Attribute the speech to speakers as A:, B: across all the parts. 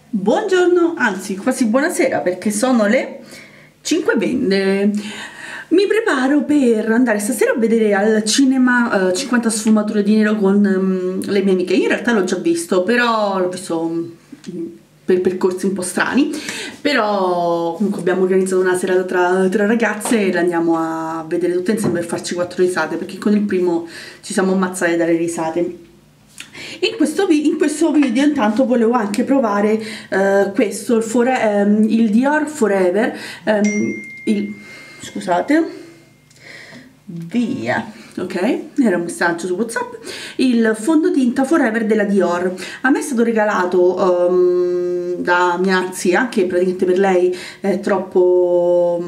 A: Buongiorno, anzi quasi buonasera perché sono le 5:20. Mi preparo per andare stasera a vedere al cinema 50 sfumature di nero con le mie amiche. Io in realtà l'ho già visto, però l'ho visto per percorsi un po' strani, però comunque abbiamo organizzato una serata tra ragazze e andiamo a vedere tutte insieme per farci 4 risate, perché con il primo ci siamo ammazzate dalle risate. In questo video intanto volevo anche provare questo, il Dior Forever, scusate, via, ok, era un messaggio su WhatsApp, il fondotinta Forever della Dior. A me è stato regalato da mia zia, che praticamente per lei è troppo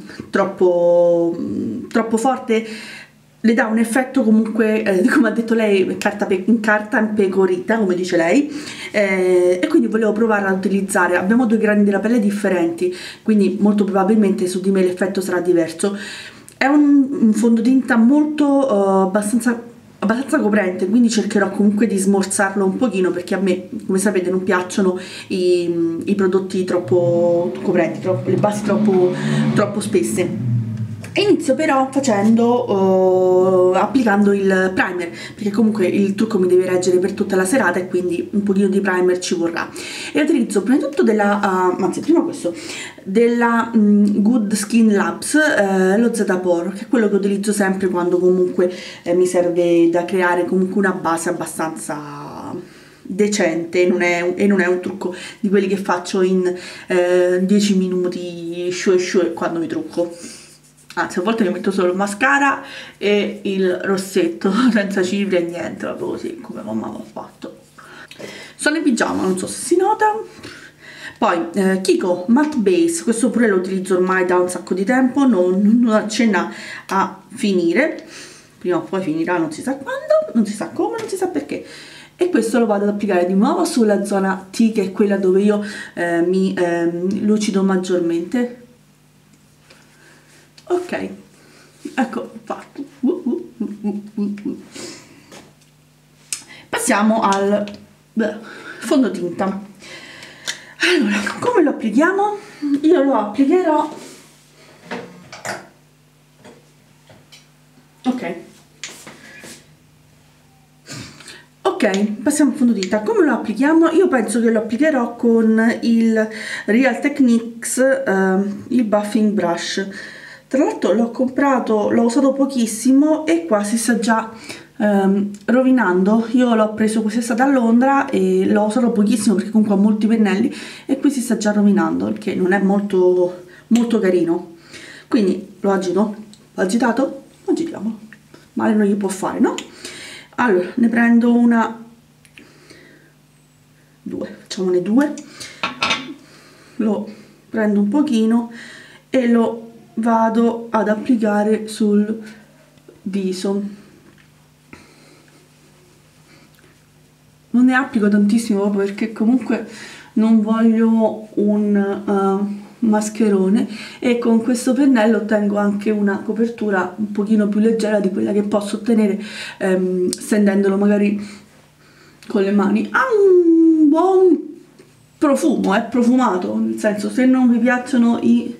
A: forte, le dà un effetto comunque, come ha detto lei, carta impecorita, come dice lei, e quindi volevo provare ad utilizzare. Abbiamo due gradi della pelle differenti, quindi molto probabilmente su di me l'effetto sarà diverso. È un fondotinta molto abbastanza coprente, quindi cercherò comunque di smorzarlo un pochino, perché a me, come sapete, non piacciono i prodotti troppo coprenti, le basi troppo spesse. Inizio però applicando il primer, perché comunque il trucco mi deve reggere per tutta la serata e quindi un pochino di primer ci vorrà. E utilizzo prima di tutto della Good Skin Labs, lo Z-Pore, che è quello che utilizzo sempre quando comunque mi serve da creare comunque una base abbastanza decente, e non è un trucco di quelli che faccio in 10 minuti shue quando mi trucco. Anzi, a volte mi metto solo il mascara e il rossetto senza cipria e niente, proprio così come mamma mi ha fatto. Sono in pigiama, non so se si nota. Poi Kiko Matte Base, questo pure lo utilizzo ormai da un sacco di tempo, non accenna a finire, prima o poi finirà, non si sa quando, non si sa come, non si sa perché. E questo lo vado ad applicare di nuovo sulla zona T, che è quella dove io mi lucido maggiormente. Ok, ecco fatto. Passiamo al fondotinta. Allora, come lo applichiamo? Io lo applicherò, ok, passiamo al fondotinta. Come lo applichiamo? Io penso che lo applicherò con il Real Techniques, il buffing brush. Tra l'altro l'ho comprato, l'ho usato pochissimo e qua si sta già rovinando. Io l'ho preso quest'estate a Londra e l'ho usato pochissimo perché comunque ha molti pennelli e qui si sta già rovinando, perché non è molto molto carino. Quindi lo agito, l'ho agitato, agitiamolo, male non gli può fare, no? Allora ne prendo facciamone due, lo prendo un pochino e lo vado ad applicare sul viso. Non ne applico tantissimo proprio perché comunque non voglio un mascherone, e con questo pennello ottengo anche una copertura un pochino più leggera di quella che posso ottenere stendendolo magari con le mani. Ha un buon profumo, è profumato, nel senso, se non vi piacciono i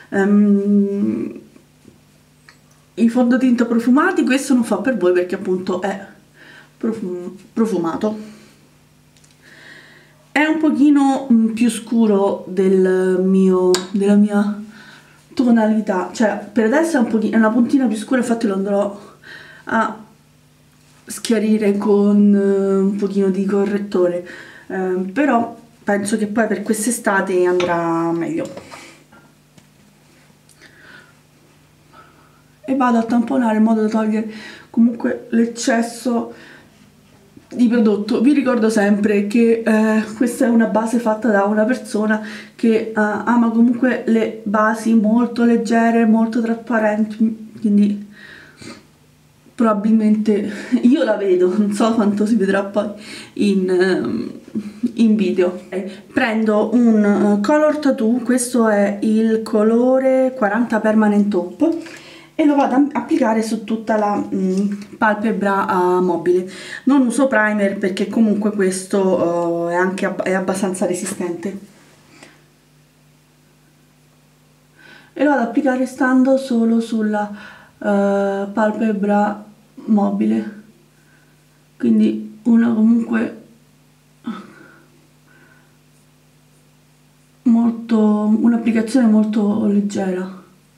A: fondotinta profumati, questo non fa per voi perché appunto è profumato. È un pochino più scuro della mia tonalità, cioè per adesso è una puntina più scura, infatti lo andrò a schiarire con un pochino di correttore, però penso che poi per quest'estate andrà meglio. E vado a tamponare in modo da togliere comunque l'eccesso di prodotto. Vi ricordo sempre che questa è una base fatta da una persona che ama comunque le basi molto leggere, molto trasparenti, quindi probabilmente io la vedo, non so quanto si vedrà poi in video. Prendo un color tattoo, questo è il colore 40 permanent top, e lo vado ad applicare su tutta la palpebra mobile. Non uso primer perché comunque questo è abbastanza resistente, e lo vado ad applicare stando solo sulla palpebra mobile, quindi un'applicazione molto leggera.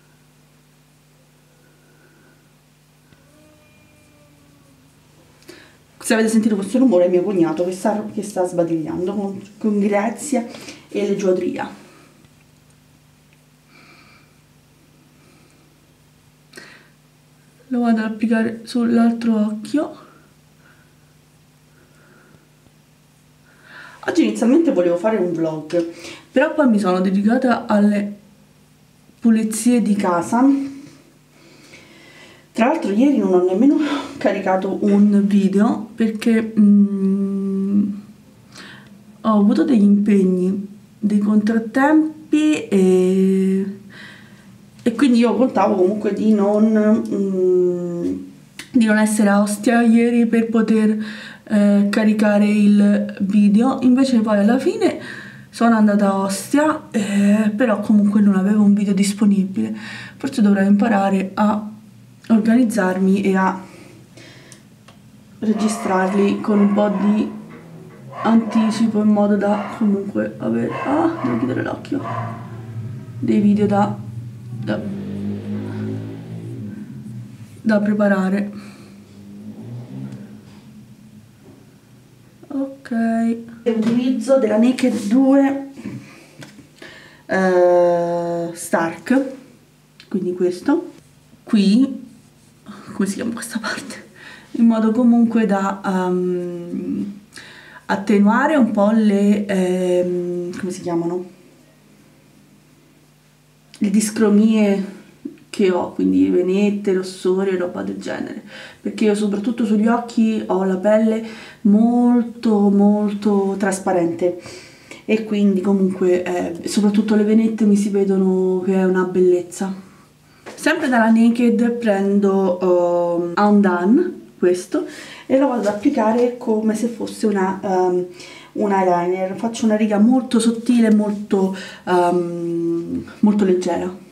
A: Se avete sentito questo rumore è mio cognato che sta sbadigliando con grazia e leggiadria. Lo vado ad applicare sull'altro occhio. Oggi inizialmente volevo fare un vlog, però poi mi sono dedicata alle pulizie di casa. Tra l'altro ieri non ho nemmeno caricato un video perché ho avuto degli impegni, dei contrattempi e quindi io contavo comunque di non essere a Ostia ieri per poter caricare il video. Invece poi alla fine sono andata a Ostia, però comunque non avevo un video disponibile. Forse dovrei imparare a organizzarmi e a registrarli con un po' di anticipo in modo da comunque avere devo chiudere l'occhio, dei video da preparare. Ok, utilizzo della Naked 2 Stark, quindi questo qui, come si chiama questa parte, in modo comunque da attenuare un po' le come si chiamano, le discromie che ho, quindi venette, rossori e roba del genere, perché io soprattutto sugli occhi ho la pelle molto trasparente e quindi comunque soprattutto le venette mi si vedono che è una bellezza. Sempre dalla Naked prendo Undone, questo, e lo vado ad applicare come se fosse un eyeliner. Faccio una riga molto sottile, molto leggera.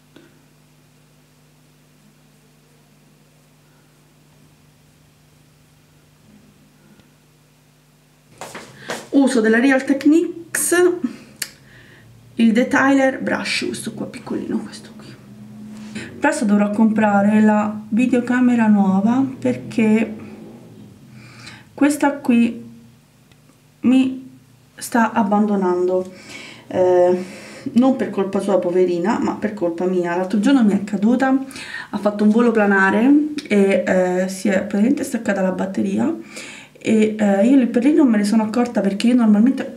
A: Uso della Real Techniques il Detailer Brush, questo qua piccolino, questo qui. Presto dovrò comprare la videocamera nuova perché questa qui mi sta abbandonando, non per colpa sua poverina, ma per colpa mia. L'altro giorno mi è caduta, ha fatto un volo planare e si è praticamente staccata la batteria e io lì per lì non me ne sono accorta perché io normalmente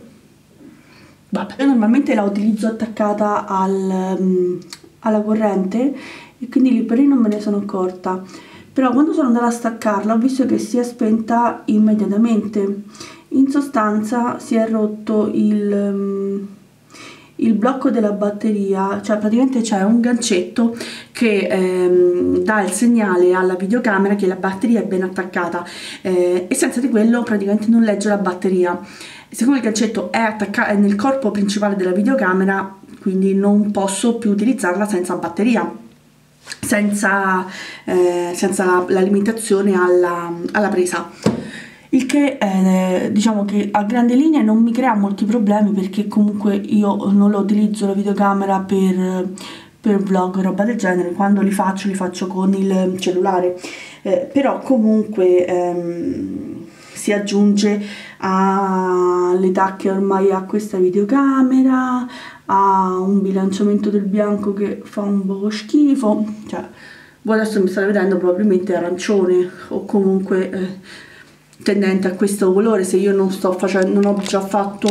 A: la utilizzo attaccata alla corrente e quindi lì per lì non me ne sono accorta, però quando sono andata a staccarla ho visto che si è spenta immediatamente. In sostanza si è rotto il blocco della batteria, cioè praticamente c'è un gancetto che dà il segnale alla videocamera che la batteria è ben attaccata e senza di quello praticamente non legge la batteria. Siccome il gancetto è attaccato nel corpo principale della videocamera, quindi non posso più utilizzarla senza batteria, senza l'alimentazione alla presa. Il che diciamo che a grandi linee non mi crea molti problemi perché comunque io non lo utilizzo la videocamera per vlog o roba del genere. Quando li faccio con il cellulare, però comunque si aggiunge all'età che ormai ha questa videocamera, ha un bilanciamento del bianco che fa un po' schifo, cioè voi adesso mi state vedendo probabilmente arancione o comunque tendente a questo colore se io non ho già fatto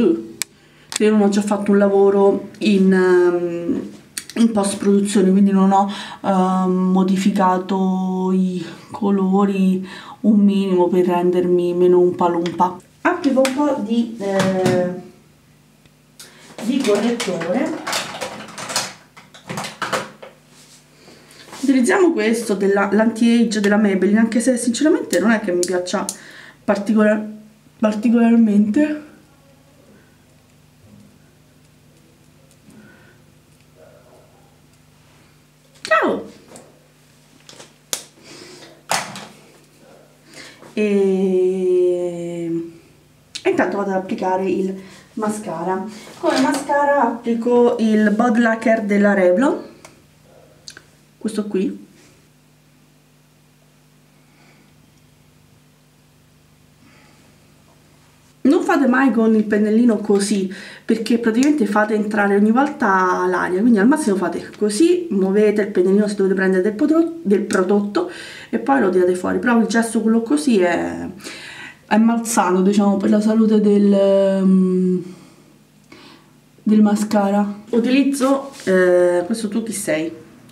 A: un lavoro in post produzione, quindi non ho modificato i colori un minimo per rendermi meno umpalumpa. Applico un po' di correttore. utilizziamo questo dell'anti-age della Maybelline, anche se sinceramente non è che mi piaccia particolarmente. Ciao! E intanto vado ad applicare il mascara. Come mascara applico il Bud Lacquer della Revlon, questo qui. Non fate mai con il pennellino così, perché praticamente fate entrare ogni volta l'aria, quindi al massimo fate così, muovete il pennellino se dovete prendere del prodotto e poi lo tirate fuori. Però il gesto quello così è malsano, diciamo, per la salute del mascara. Utilizzo questo Tu Chi Sei,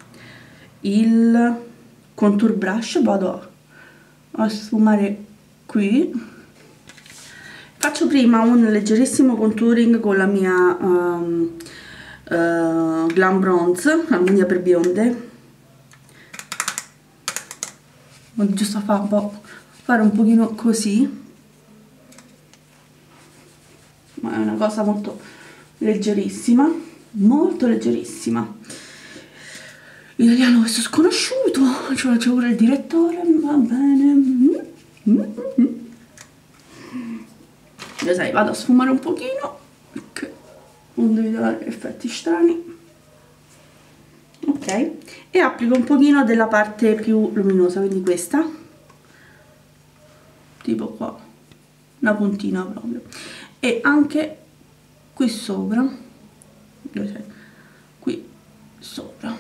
A: il contour brush, vado a sfumare qui. Faccio prima un leggerissimo contouring con la mia Glam Bronze, Armonia per bionde. Giusto fare un pochino così, ma è una cosa molto leggerissima, molto leggerissima. Italiano questo sconosciuto, c'è pure il direttore, va bene. Lo sai, vado a sfumare un pochino perché non devi dare effetti strani. Ok, e applico un pochino della parte più luminosa, quindi questa, tipo qua, una puntina proprio, e anche qui sopra, qui sopra.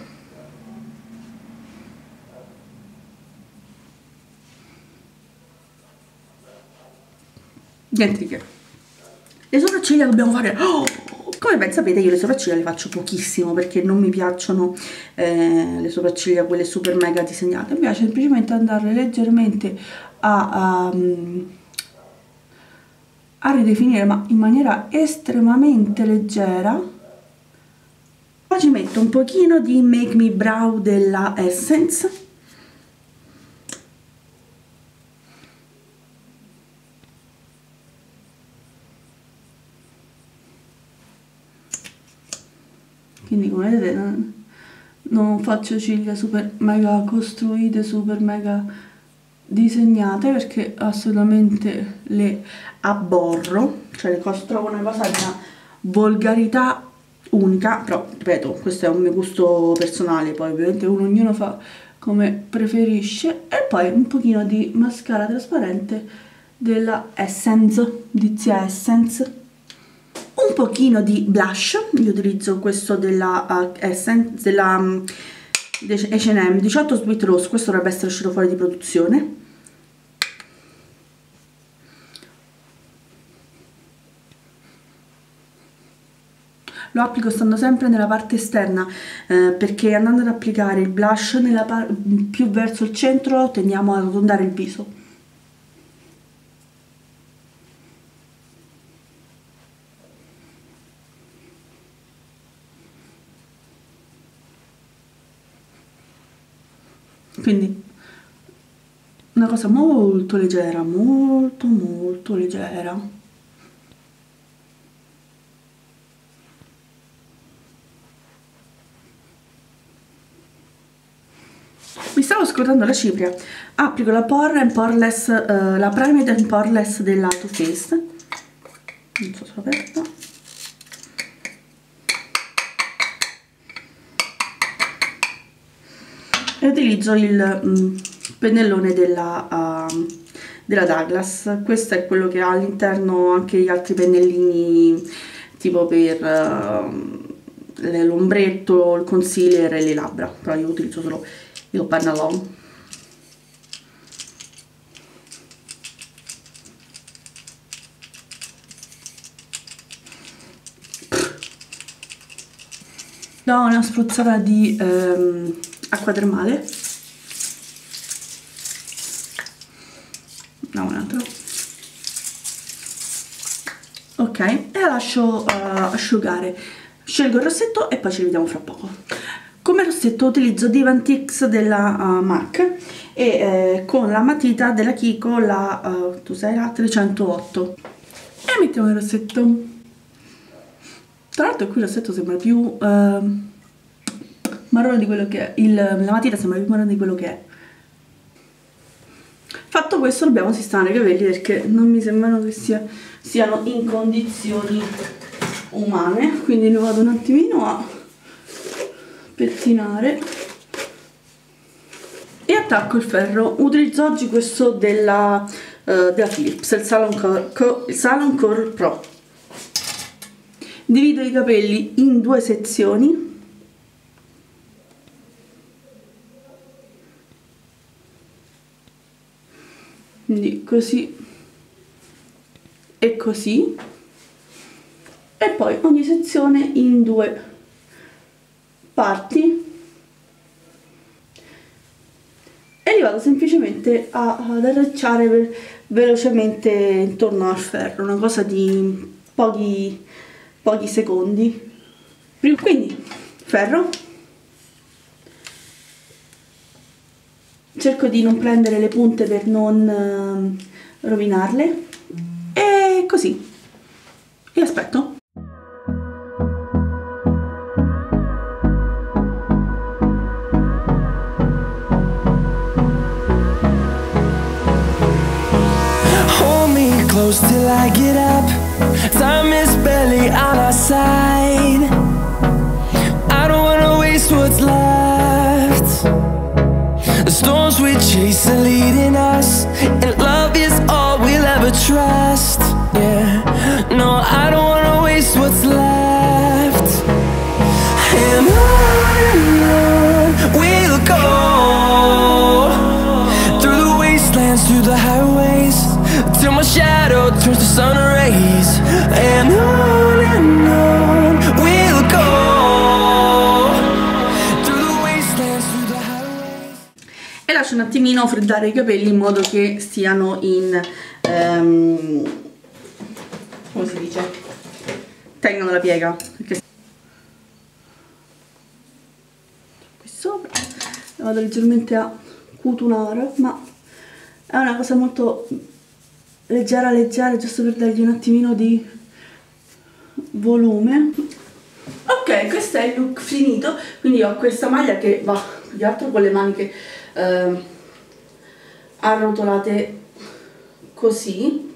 A: Niente di che. Le sopracciglia dobbiamo fare... Come ben sapete io le sopracciglia le faccio pochissimo perché non mi piacciono le sopracciglia quelle super mega disegnate. Mi piace semplicemente andare leggermente a ridefinire, ma in maniera estremamente leggera. Poi ci metto un pochino di Make Me Brow della Essence. Quindi come vedete non faccio ciglia super mega costruite, super mega disegnate, perché assolutamente le abborro, cioè trovo una cosa di una volgarità unica, però ripeto, questo è un mio gusto personale, poi ovviamente ognuno fa come preferisce. E poi un pochino di mascara trasparente della Essence, di Zia Essence. Un pochino di blush, io utilizzo questo della Essence, della H&M 18 Sweet Rose, questo dovrebbe essere uscito fuori di produzione. Lo applico stando sempre nella parte esterna, perché andando ad applicare il blush più verso il centro tendiamo a arrotondare il viso. Quindi una cosa molto leggera, molto molto leggera. Mi stavo scordando la cipria. Applico la Poreless, la Primed and Poreless della Too Faced. Non so se l'ho aperta. E utilizzo il pennellone della Douglas. Questo è quello che ha all'interno anche gli altri pennellini, tipo per l'ombretto, il concealer e le labbra, però io utilizzo solo il pennellone. Do una spruzzata di acqua termale. No, un altro. Ok, e la lascio asciugare. Scelgo il rossetto e poi ci vediamo fra poco. Come rossetto utilizzo Divan X della MAC e con la matita della Kiko la, la 308. E mettiamo il rossetto. Tra l'altro qui il rossetto sembra più marrone di quello che è, la matita sembra più marrone di quello che è. Fatto questo dobbiamo sistemare i capelli perché non mi sembrano che siano in condizioni umane, quindi lo vado un attimino a pettinare e attacco il ferro. Utilizzo oggi questo della Philips, il Salon Curl Pro. Divido i capelli in due sezioni, quindi così e così, e poi ogni sezione in due parti e li vado semplicemente ad arricciare velocemente intorno al ferro, una cosa di pochi secondi. Quindi ferro, cerco di non prendere le punte per non rovinarle e così, e aspetto.
B: Close till I get up. Time is barely on our side. I don't wanna waste what's left. The storms we chase are leading us, and love is all we'll ever trust. Yeah, no, I don't wanna waste what's left. And on we'll go, through the wastelands, through the highways, till my shadow turns to sun rays. And on we'll go, through the wastelands, through the highways.
A: E lascio un attimino freddare i capelli in modo che stiano in come si dice? Tengano la piega. Perché qui sopra la vado leggermente a cutunare, ma è una cosa molto leggera, giusto per dargli un attimino di volume. Ok, questo è il look finito, quindi ho questa maglia che va più che altro con le maniche arrotolate così,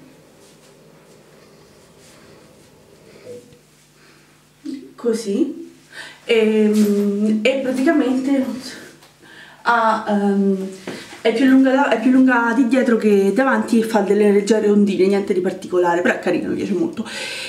A: così, e praticamente è più lunga di dietro che davanti e fa delle leggere ondine, niente di particolare, però è carino, mi piace molto.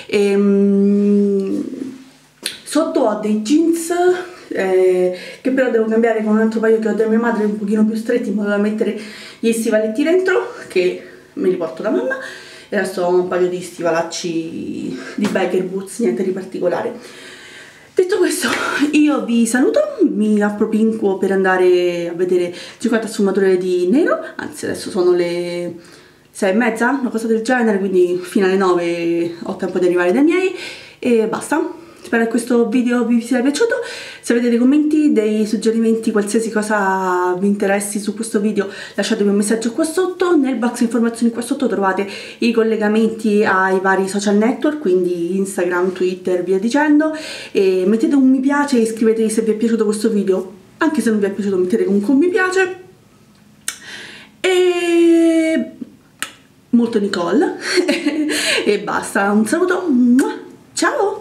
A: Sotto ho dei jeans che però devo cambiare con un altro paio che ho da mia madre, un pochino più stretti, in modo da mettere gli stivaletti dentro, che me li porto da mamma, e adesso ho un paio di stivalacci di biker boots, niente di particolare. Detto questo, io vi saluto, mi appropinquo per andare a vedere 50 sfumature di nero, anzi adesso sono le 6:30, una cosa del genere, quindi fino alle 9 ho tempo di arrivare dai miei e basta. Spero che questo video vi sia piaciuto. Se avete dei commenti, dei suggerimenti, qualsiasi cosa vi interessi su questo video, lasciatemi un messaggio qua sotto. Nel box informazioni qua sotto trovate i collegamenti ai vari social network, quindi Instagram, Twitter, via dicendo, e mettete un mi piace e iscrivetevi se vi è piaciuto questo video. Anche se non vi è piaciuto, mettete comunque un mi piace. E molto Nicole. E basta, un saluto, ciao!